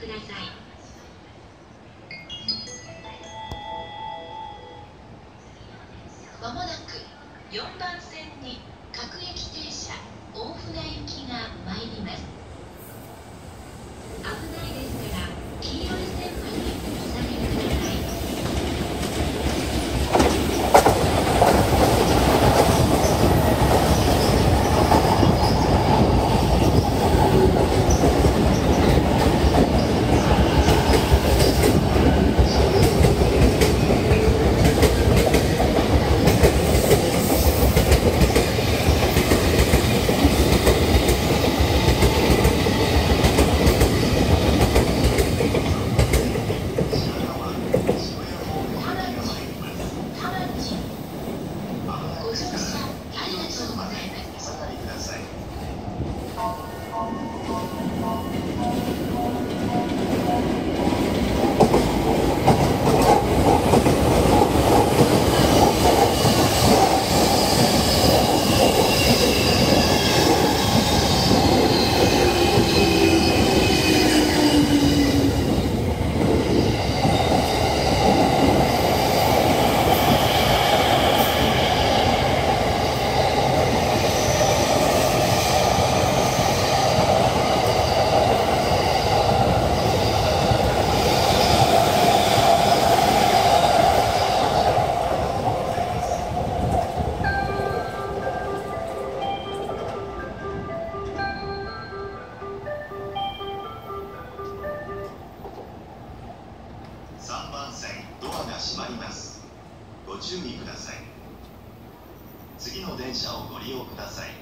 ください。まもなく4番線に各駅停車大船行きが参ります。危ないですから黄色い線までお下げください。 3番線ドアが閉まります。ご注意ください。次の電車をご利用ください。